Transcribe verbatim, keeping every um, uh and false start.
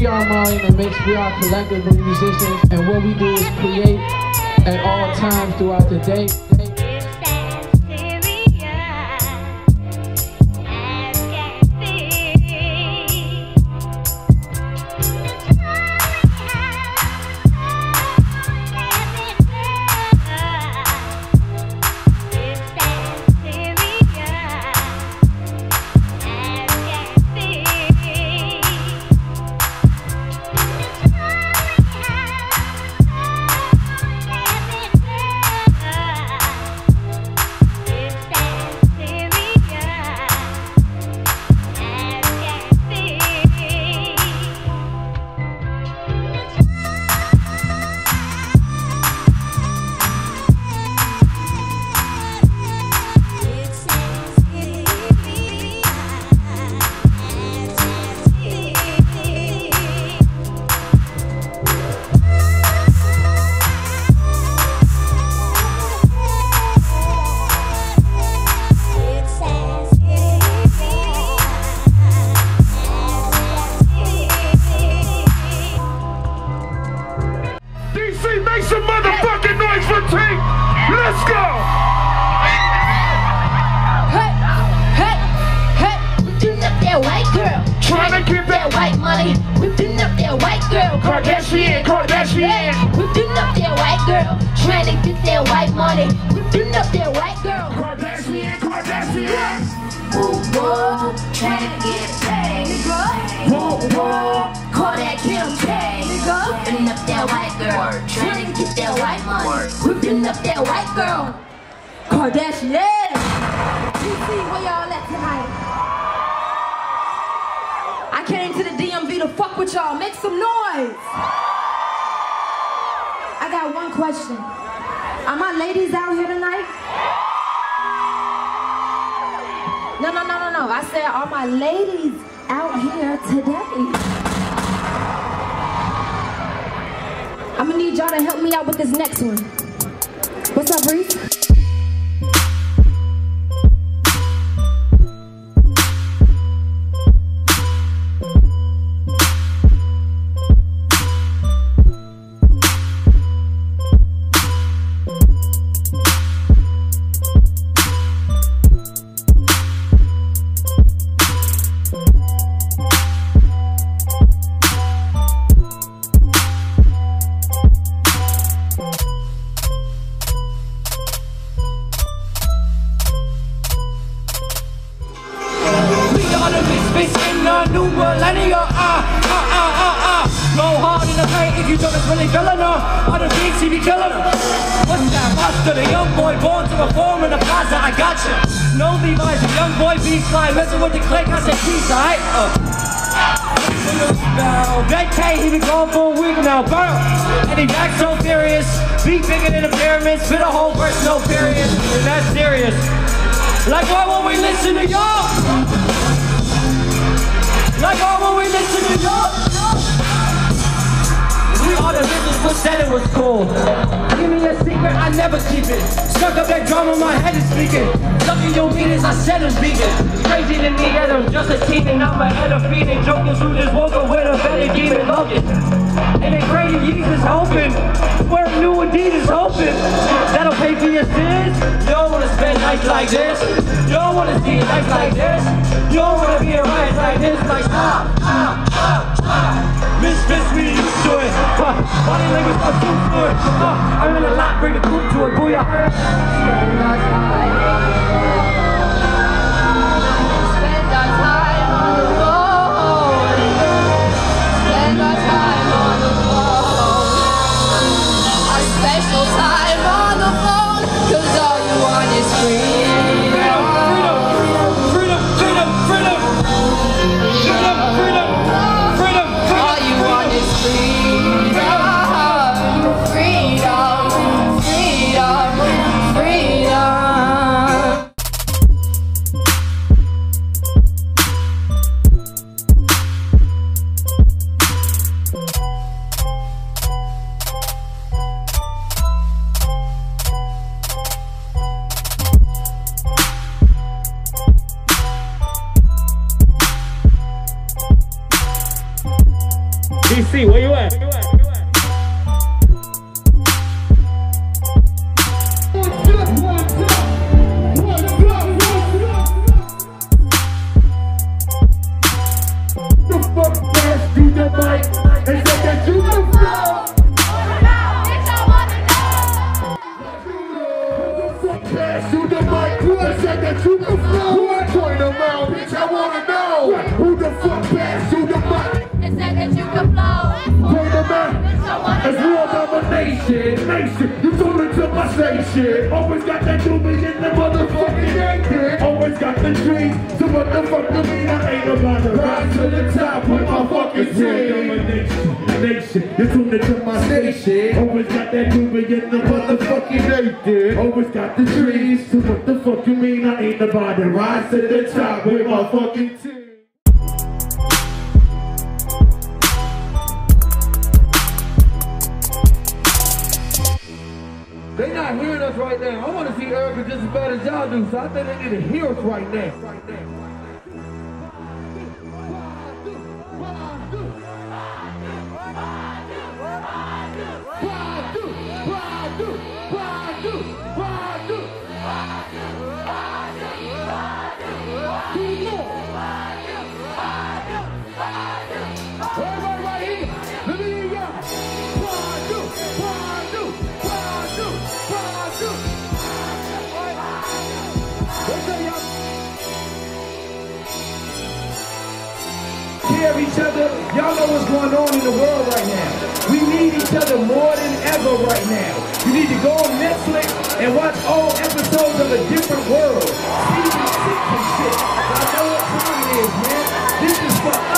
We are Marley in the Mix. We are a collective of musicians, and what we do is create at all times throughout the day. Make some motherfucking noise for Tink! Let's go! Hey, hey, hey! Whipping up that white girl, Trying to get that that white money. Whipping up that white girl, Kardashian, Kardashian! whipping up that white girl, trying to get that white money. Whipping up that white girl, Kardashian, Kardashian! whoa, whoa, trying to get paid. Whoa, whoa, call that Kim K. Whipping up that white girl, trying to get that white money. Whipping up that white girl, Kardashian. You see where y'all at tonight? I came to the D M V to fuck with y'all. Make some noise. I got one question. Are my ladies out here tonight? No, no, no, no, no. I said, are my ladies out here today? I'm gonna need y'all to help me out with this next one. What's up, Reese? New millennia, ah, ah, ah, ah, ah. Go hard in the paint if you don't really feeling her. Other beats, he be killing her. What's that? Buster, the young boy born to perform in the plaza, I got you. No Levi's, a young boy beast fly, messing with the click, I said peace, alright? Uh. That K, he been gone for a week now, burn. And he back so furious, beat bigger than the pyramids, spit a whole verse, no period, and that's serious. Like why won't we listen to y'all? Like why won't we listen to y'all? We all the business, but said it was cool. Give me a secret, I never keep it. Stuck up that drama, my head is speaking. Sucking your meters, I said I'm vegan. Crazy to me that I'm just a teen and I'm ahead of feeding jokers who just woke up with a better demon looking. And they Grady Jesus hoping, wear new Adidas hoping that'll pay for your sins. You don't wanna spend nights like this. You don't wanna see a nights like this. You don't wanna be a riot like this. Like ah ah ah ah. Miss Miss we used to it. Uh, body language my too good. Uh, I'm in a lot, bring the group to it. Booyah. Spend our time on the phone. Spend our time on the phone. Spend our time on the phone. Our special time on the phone. Cause all you want is freedom. Freedom, freedom, freedom, freedom, freedom, freedom, freedom, freedom. All you want is freedom, freedom, freedom, freedom. D C, where you at? Shoot the mic, who said that you can flow? Turn around, bitch, I wanna know. Who the fuck passed you the mic? They said that you can flow. Turn around, it's world domination. Nation, you told it to my station. Always got that doobie in the motherfucking naked. Always got the dream, so what the fuck do mean I ain't about to rise to the top with my fucking team. Nation, you tuned into my station. Always got that doobie in the motherfucking naked. Always got the dreams, so what the fuck you mean I ain't about to rise to the top with my fucking team. They not hearing us right now. I want to see Erica just as bad as y'all do, so I think they need to hear us right now. Right now. Care each other. Y'all know what's going on in the world right now. We need each other more than ever right now. You need to go on Netflix and watch all episodes of A Different World. Season six and shit. I know what time it is, man. This is for